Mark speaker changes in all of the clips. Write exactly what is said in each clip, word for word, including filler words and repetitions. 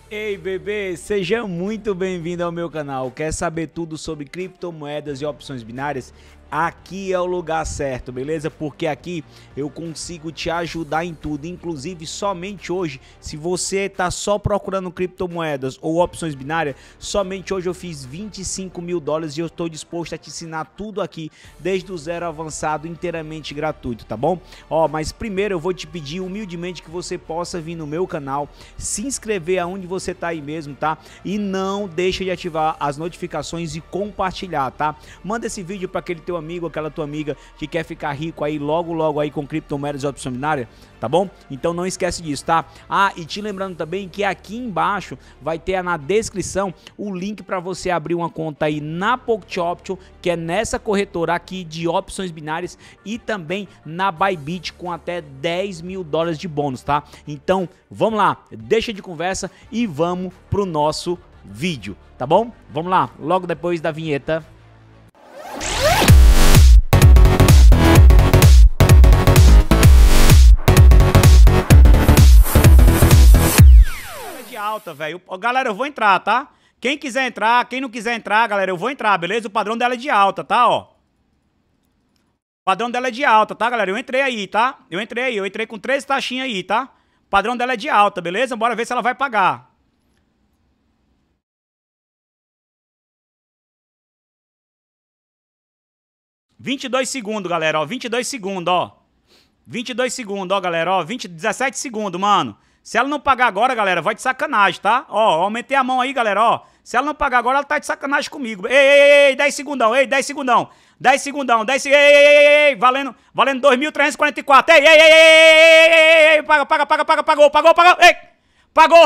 Speaker 1: Ei, bebê, seja muito bem-vindo ao meu canal. Quer saber tudo sobre criptomoedas e opções binárias? Aqui é o lugar certo, beleza? Porque aqui eu consigo te ajudar em tudo, inclusive somente hoje, se você tá só procurando criptomoedas ou opções binárias, somente hoje eu fiz vinte e cinco mil dólares e eu estou disposto a te ensinar tudo aqui, desde o zero avançado, inteiramente gratuito, tá bom? Ó, mas primeiro eu vou te pedir humildemente que você possa vir no meu canal, se inscrever aonde você tá aí mesmo, tá? E não deixa de ativar as notificações e compartilhar, tá? Manda esse vídeo para aquele teu amigo, aquela tua amiga que quer ficar rico aí logo logo aí com criptomoedas e opções binárias, tá bom? Então não esquece disso, tá? Ah, e te lembrando também que aqui embaixo vai ter na descrição o link para você abrir uma conta aí na Pocket Option, que é nessa corretora aqui de opções binárias, e também na Bybit com até dez mil dólares de bônus, tá? Então vamos lá, deixa de conversa e vamos pro nosso vídeo, tá bom? Vamos lá, logo depois da vinheta. Alta, velho. Galera, eu vou entrar, tá? Quem quiser entrar, quem não quiser entrar, galera, eu vou entrar, beleza? O padrão dela é de alta, tá? Ó. O padrão dela é de alta, tá, galera? Eu entrei aí, tá? Eu entrei aí, eu entrei com três taxinhas aí, tá? O padrão dela é de alta, beleza? Bora ver se ela vai pagar. vinte e dois segundos, galera, ó. vinte e dois segundos, ó. vinte e dois segundos, ó, galera, ó. vinte, dezessete segundos, mano. Se ela não pagar agora, galera, vai de sacanagem, tá? Ó, aumentei a mão aí, galera, ó. Se ela não pagar agora, ela tá de sacanagem comigo. Ei, ei, ei, dez segundão, ei, dez segundão. dez segundão, dez segundão, ei, ei, ei, ei, valendo, valendo dois mil trezentos e quarenta e quatro. Ei, ei, ei, ei, ei, ei, paga, paga, paga, paga, pagou, pagou, pagou, ei, pagou.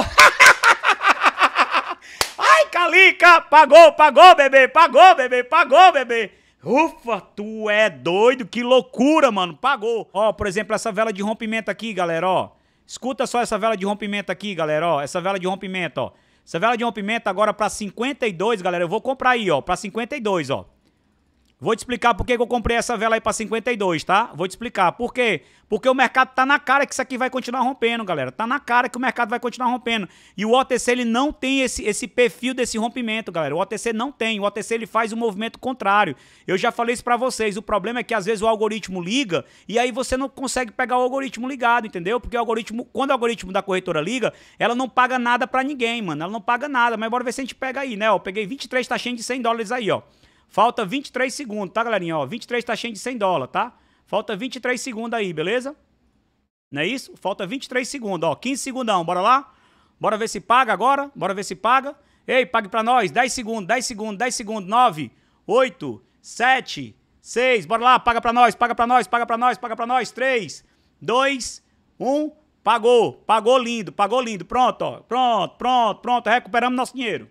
Speaker 1: Ai, Calica, pagou, pagou, bebê, pagou, bebê, pagou, bebê. Ufa, tu é doido, que loucura, mano, pagou. Ó, por exemplo, essa vela de rompimento aqui, galera, ó. Escuta só essa vela de rompimento aqui, galera, ó. Essa vela de rompimento, ó. Essa vela de rompimento agora pra cinquenta e dois, galera. Eu vou comprar aí, ó. Pra cinquenta e dois, ó. Vou te explicar por que eu comprei essa vela aí pra cinquenta e dois, tá? Vou te explicar. Por quê? Porque o mercado tá na cara que isso aqui vai continuar rompendo, galera. Tá na cara que o mercado vai continuar rompendo. E o O T C, ele não tem esse, esse perfil desse rompimento, galera. O O T C não tem. O O T C, ele faz o movimento contrário. Eu já falei isso pra vocês. O problema é que, às vezes, o algoritmo liga e aí você não consegue pegar o algoritmo ligado, entendeu? Porque o algoritmo, quando o algoritmo da corretora liga, ela não paga nada pra ninguém, mano. Ela não paga nada. Mas bora ver se a gente pega aí, né? Ó, peguei vinte e três taxinhas de cem dólares aí, ó. Falta vinte e três segundos, tá, galerinha? Ó, vinte e três taxinhas de cem dólares, tá? Falta vinte e três segundos aí, beleza? Não é isso? Falta vinte e três segundos, ó. quinze segundão, bora lá? Bora ver se paga agora? Bora ver se paga? Ei, pague pra nós. dez segundos, dez segundos, dez segundos. nove, oito, sete, seis. Bora lá, paga pra nós, paga pra nós, paga pra nós, paga pra nós. três, dois, um. Pagou, pagou lindo, pagou lindo. Pronto, ó. Pronto, pronto, pronto. Recuperamos nosso dinheiro.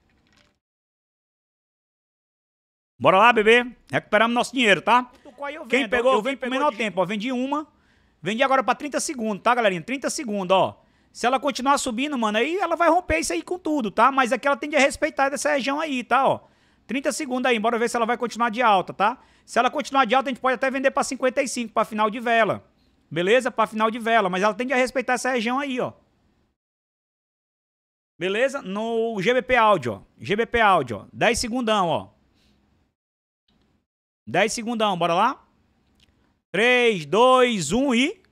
Speaker 1: Bora lá, bebê. Recuperamos nosso dinheiro, tá? Quem pegou, eu venho por menor tempo, ó. Vendi uma. Vendi agora pra trinta segundos, tá, galerinha? trinta segundos, ó. Se ela continuar subindo, mano, aí ela vai romper isso aí com tudo, tá? Mas aqui ela tende a respeitar dessa região aí, tá, ó. trinta segundos aí, bora ver se ela vai continuar de alta, tá? Se ela continuar de alta, a gente pode até vender pra cinquenta e cinco, pra final de vela. Beleza? Pra final de vela. Mas ela tende a respeitar essa região aí, ó. Beleza? No G B P áudio, ó. G B P áudio, ó. dez segundão, ó. dez segundão, bora lá? três, dois, um e...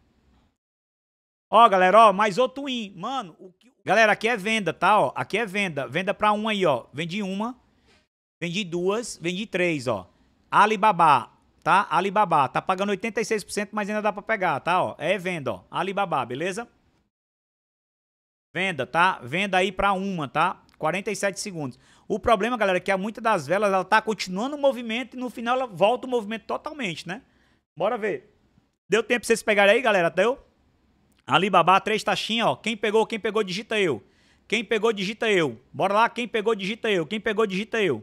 Speaker 1: Ó, galera, ó, mais outro win. Mano, o que... Galera, aqui é venda, tá, ó. Aqui é venda. Venda pra um aí, ó. Vendi uma. Vendi duas. Vendi três, ó. Alibaba, tá? Alibaba. Tá pagando oitenta e seis por cento, mas ainda dá pra pegar, tá, ó. É venda, ó. Alibaba, beleza? Venda, tá? Venda aí pra uma, tá? quarenta e sete segundos. O problema, galera, é que muitas das velas, ela tá continuando o movimento e no final ela volta o movimento totalmente, né? Bora ver. Deu tempo pra vocês pegarem aí, galera? Deu? Alibaba, três taxinhas, ó. Quem pegou, quem pegou, digita eu. Quem pegou, digita eu. Bora lá, quem pegou, digita eu. Quem pegou, digita eu.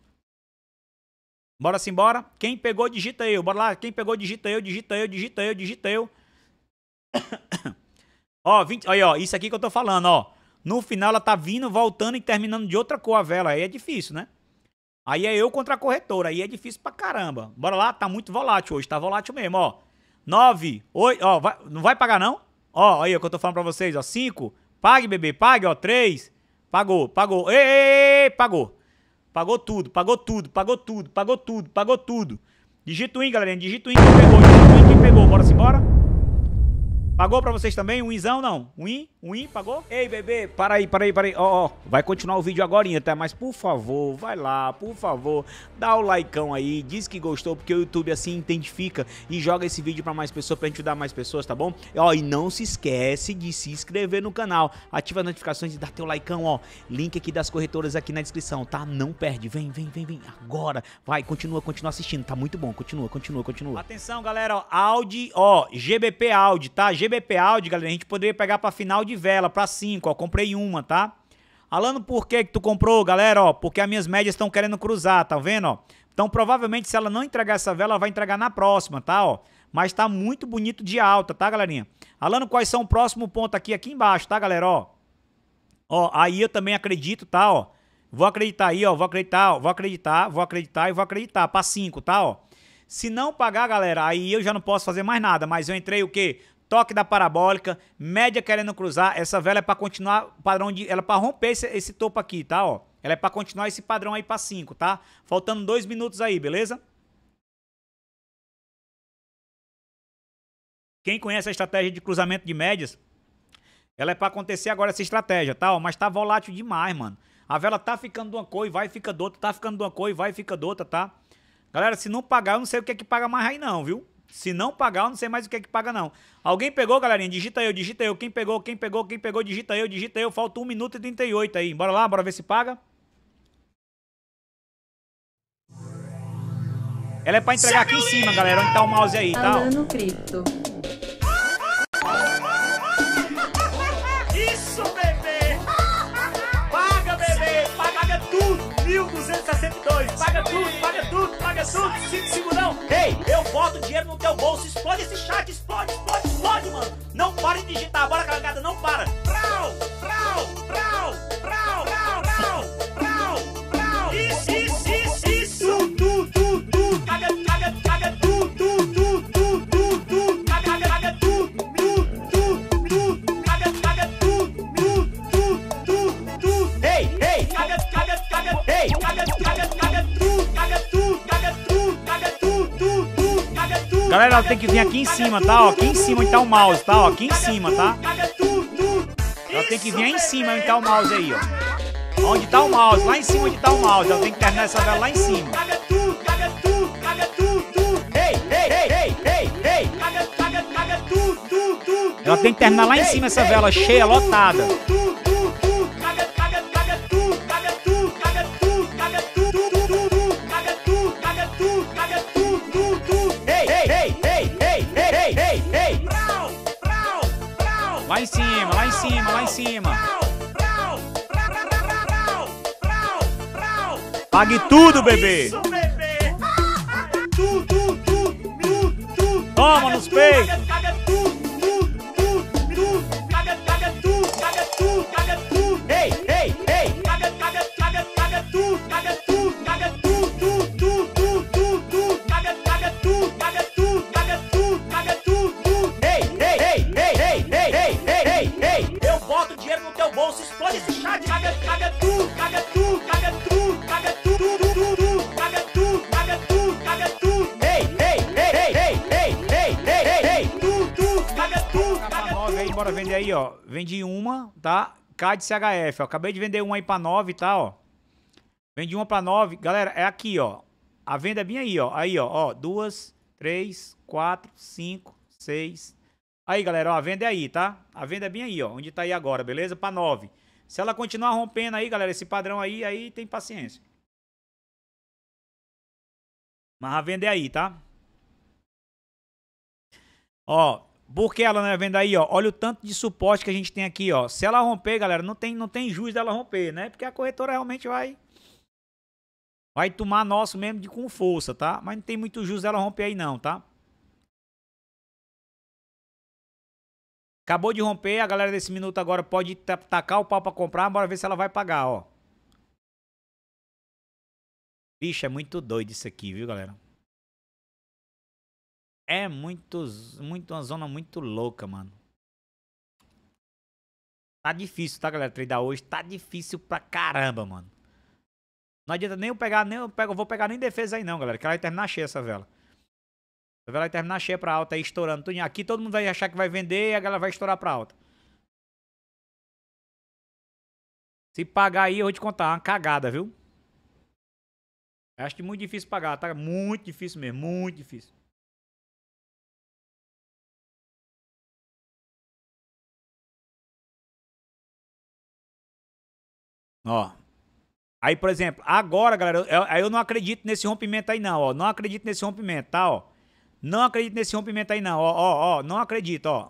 Speaker 1: Bora sim, bora. Quem pegou, digita eu. Bora lá, quem pegou, digita eu, digita eu, digita eu, digita eu. Ó, vinte, aí, ó, isso aqui que eu tô falando, ó. No final ela tá vindo, voltando e terminando de outra cor a vela. Aí é difícil, né? Aí é eu contra a corretora. Aí é difícil pra caramba. Bora lá, tá muito volátil hoje. Tá volátil mesmo, ó. nove, oito, ó. Vai, não vai pagar, não? Ó, aí o que eu tô falando pra vocês, ó. cinco, Pague, bebê, pague, ó. três. Pagou, pagou. Ei, ei, ei, pagou. Pagou tudo, pagou tudo, pagou tudo, pagou tudo, pagou tudo. Digita o in, galerinha. Digita o in que pegou. Digita o in que pegou. Bora-se embora. Pagou pra vocês também? Um inzão, não? Um in? Um in? Pagou? Ei, bebê, para aí, para aí, para aí. Ó, ó, vai continuar o vídeo agora, tá? Mas, por favor, vai lá, por favor. Dá o likeão aí, diz que gostou, porque o YouTube assim identifica e joga esse vídeo pra mais pessoas, pra gente ajudar mais pessoas, tá bom? Ó, e não se esquece de se inscrever no canal. Ativa as notificações e dá teu likeão, ó. Link aqui das corretoras aqui na descrição, tá? Não perde. Vem, vem, vem, vem. Agora. Vai, continua, continua assistindo. Tá muito bom. Continua, continua, continua. Atenção, galera, ó. Audi, ó. G B P Audi, tá? G B P Audi, galera, a gente poderia pegar pra final de vela, pra cinco, ó, comprei uma, tá? Alano, por que que tu comprou, galera, ó? Porque as minhas médias estão querendo cruzar, tá vendo, ó? Então, provavelmente, se ela não entregar essa vela, ela vai entregar na próxima, tá, ó? Mas tá muito bonito de alta, tá, galerinha? Alano, quais são o próximo ponto aqui? Aqui embaixo, tá, galera, ó? Ó, aí eu também acredito, tá, ó? Vou acreditar aí, ó, vou acreditar, ó, vou acreditar, vou acreditar e vou acreditar, pra cinco, tá, ó? Se não pagar, galera, aí eu já não posso fazer mais nada, mas eu entrei o quê? Toque da parabólica, média querendo cruzar, essa vela é para continuar o padrão de, ela é para romper esse, esse topo aqui, tá, ó. Ela é para continuar esse padrão aí para cinco, tá? Faltando dois minutos aí, beleza? Quem conhece a estratégia de cruzamento de médias, ela é para acontecer agora essa estratégia, tá, ó, mas tá volátil demais, mano. A vela tá ficando de uma cor e vai e fica de outra, tá ficando de uma cor e vai e fica de outra, tá? Galera, se não pagar, eu não sei o que é que paga mais aí não, viu? Se não pagar, eu não sei mais o que é que paga, não. Alguém pegou, galerinha? Digita eu, digita eu. Quem pegou, quem pegou, quem pegou, digita eu, digita eu. Falta um minuto e trinta e oito aí. Bora lá, bora ver se paga. Ela é pra entregar aqui em cima, galera. Onde tá o mouse aí, tá?
Speaker 2: Alano Cripto.
Speaker 1: Isso, bebê! Paga, bebê! Paga tudo! mil duzentos e sessenta e dois. Paga tudo, paga tudo, paga tudo. cinco segundão. Ei, eu boto dinheiro no teu bolso. Explode esse chat, explode, explode, explode, mano. Não para de digitar. Bora, cagada, não para. Prau, prau, prau, prau, prau, prau, prau, prau. Isso, isso, isso, isso. Tu, tu, tu. Caga, caga, caga, tu, tu, tu, tu, tu, tu. Caga, caga, tu, tu, tu, tu. Caga, caga, tu, tu, tu, tu, tu. Ei, ei, caga, caga, caga, ei, caga, caga, caga, tu, caga, tu, caga, tu, caga, tu, tu, tu, caga, tu. Galera, ela tem que vir aqui em cima, tá? Ó, aqui em cima onde tá o mouse, tá? Ó, aqui em cima, tá? Ela tem que vir aí em cima onde tá o mouse aí, ó. Onde tá o mouse, lá em cima onde tá o mouse. Ela tem que terminar essa vela lá em cima. Ela tem que terminar lá em cima essa vela cheia, lotada. Lá em cima, lá em cima, lá em cima. Pague tudo, bebê. Toma nos peitos. Ei, ei, ei. Eu boto dinheiro no teu bolso, explode esse chat. Caga, caga tu, caga tu, caga tu, caga tu, tu, tu, tu, caga tu, caga tu, caga tu. Ei, ei, ei, ei, ei, ei, ei, ei, ei, tu, tu, caga tu, caga tu. Aí, bora vender aí, ó. Vendi uma, tá? K de C H F, ó. Acabei de vender uma aí pra nove, tá, ó. Vendi uma pra nove. Galera, é aqui, ó. A venda é bem aí, ó. Aí, ó. Ó, duas, três, quatro, cinco, seis. Aí, galera, ó, a venda é aí, tá? A venda é bem aí, ó. Onde tá aí agora, beleza? Pra nove. Se ela continuar rompendo aí, galera, esse padrão aí, aí tem paciência. Mas a venda é aí, tá? Ó, por que ela não é venda aí, ó? Olha o tanto de suporte que a gente tem aqui, ó. Se ela romper, galera, não tem, não tem juiz dela romper, né? Porque a corretora realmente vai... Vai tomar nosso mesmo de com força, tá? Mas não tem muito juiz dela romper aí não, tá? Acabou de romper, a galera desse minuto agora pode tacar o pau pra comprar, bora ver se ela vai pagar, ó. Bicho, é muito doido isso aqui, viu, galera? É muito, muito, uma zona muito louca, mano. Tá difícil, tá, galera? Tradar hoje tá difícil pra caramba, mano. Não adianta nem eu pegar, nem eu, pego, eu vou pegar nem defesa aí não, galera. Que ela vai terminar cheia essa vela. A vela vai terminar cheia pra alta aí, estourando. Aqui todo mundo vai achar que vai vender e a galera vai estourar pra alta. Se pagar aí, eu vou te contar, uma cagada, viu? Acho que muito difícil pagar, tá? Muito difícil mesmo, muito difícil. Ó. Aí, por exemplo, agora, galera, eu, eu não acredito nesse rompimento aí não, ó. Não acredito nesse rompimento, tá, ó. Não acredito nesse rompimento aí não, ó, ó, ó. Não acredito, ó.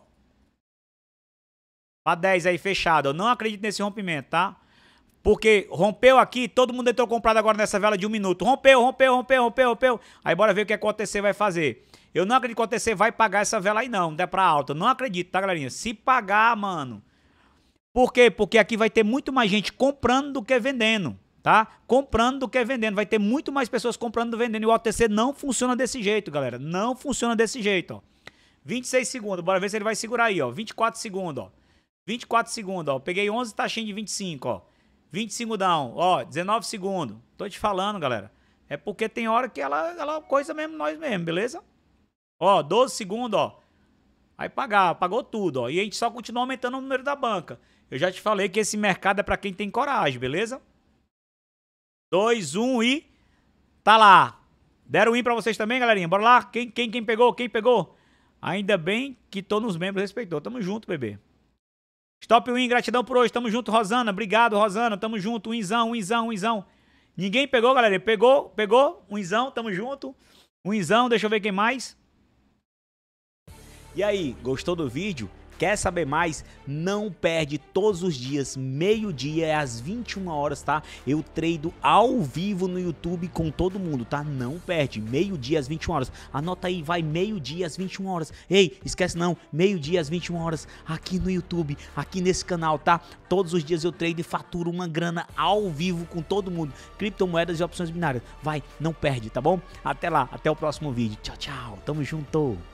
Speaker 1: Pra dez aí, fechado, ó. Não acredito nesse rompimento, tá? Porque rompeu aqui, todo mundo entrou comprado agora nessa vela de um minuto. Rompeu, rompeu, rompeu, rompeu, rompeu. Aí bora ver o que, é que o O T C vai fazer. Eu não acredito que o O T C vai pagar essa vela aí não, não der pra alta. Não acredito, tá, galerinha? Se pagar, mano. Por quê? Porque aqui vai ter muito mais gente comprando do que vendendo, tá? Comprando do que vendendo. Vai ter muito mais pessoas comprando do que vendendo. E o O T C não funciona desse jeito, galera. Não funciona desse jeito, ó. vinte e seis segundos. Bora ver se ele vai segurar aí, ó. vinte e quatro segundos, ó. vinte e quatro segundos, ó. Peguei onze taxinhas de vinte e cinco, ó. vinte e cinco down, ó. dezenove segundos. Tô te falando, galera. É porque tem hora que ela, ela coisa mesmo nós mesmo, beleza? Ó, doze segundos, ó. Aí pagar, pagou tudo, ó. E a gente só continua aumentando o número da banca. Eu já te falei que esse mercado é pra quem tem coragem, beleza? dois, um e... Tá lá. Deram win pra vocês também, galerinha? Bora lá. Quem, quem, quem pegou? Quem pegou? Ainda bem que tô nos membros respeitou. Tamo junto, bebê. Stop win, gratidão por hoje. Tamo junto, Rosana. Obrigado, Rosana. Tamo junto. Winzão, winzão, winzão. Ninguém pegou, galera? Pegou, pegou. Winzão, tamo junto. Winzão, deixa eu ver quem mais. E aí, gostou do vídeo? Quer saber mais? Não perde todos os dias, meio-dia, às vinte e uma horas, tá? Eu treino ao vivo no YouTube com todo mundo, tá? Não perde, meio-dia às vinte e uma horas. Anota aí, vai, meio-dia às vinte e uma horas. Ei, esquece não, meio-dia às vinte e uma horas, aqui no YouTube, aqui nesse canal, tá? Todos os dias eu treino e faturo uma grana ao vivo com todo mundo. Criptomoedas e opções binárias. Vai, não perde, tá bom? Até lá, até o próximo vídeo. Tchau, tchau, tamo junto.